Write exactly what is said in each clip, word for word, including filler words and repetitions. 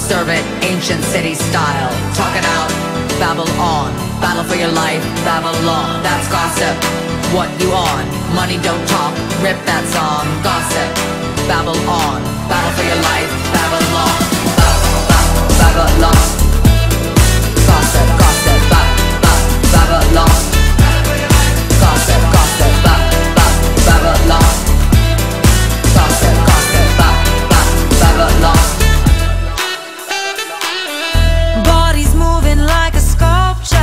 serve it ancient city style. Talk it out, babble on, battle for your life, Babylon. That's gossip, what you on? Money don't talk, rip that song. Gossip, babble on, battle for your life, Babylon. Babylon. Gossip, gossip, ba, ba, Babylon. Gossip, gossip, ba, ba, Babylon. Gossip, gossip, ba, ba, Babylon. Bodies moving like a sculpture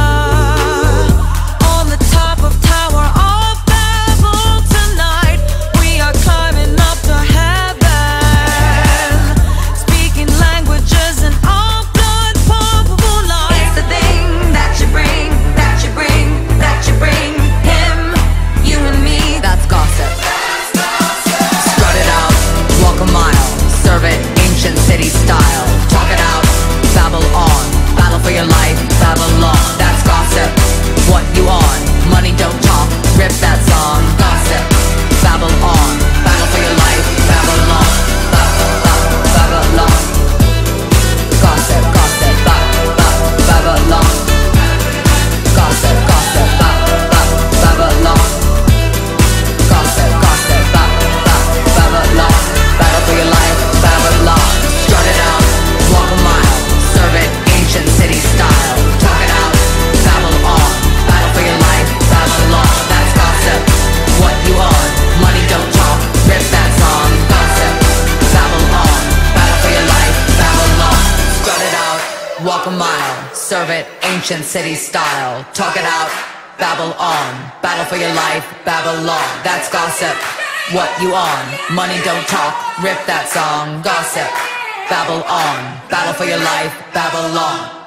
on the top of Tower of Babel. Tonight we are climbing up to heaven, speaking languages and all BloodPop moonlight. It's the thing that you bring, that you bring, that you bring. Him, you and me. That's gossip. Strut it out, walk a mile, serve it ancient city style. Talk it out, babble on, battle for your life, Babylon. That's gossip, what you on? Money don't talk, rip that song. Gossip, babble on, battle for your life, Babylon. Ba, ba, Babylon. Gossip, gossip, ba, ba, Babylon. Gossip, gossip, ba, ba, Babylon. Gossip, gossip, ba, ba, Babylon. Battle for your life, Babylon. Strut it out, walk a mile, serve it ancient city style. Talk it out, babble on, battle for your life, Babylon. That's gossip, what you on? Money don't talk, rip that song. Gossip, babble on, battle for your life, Babylon. Strut it out, walk a mile, serve it ancient city style. Talk it out, babble on, battle for your life, Babylon. That's gossip, what you on? Money don't talk, rip that song. Gossip, babble on, battle for your life, Babylon.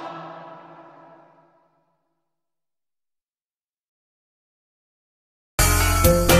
Babble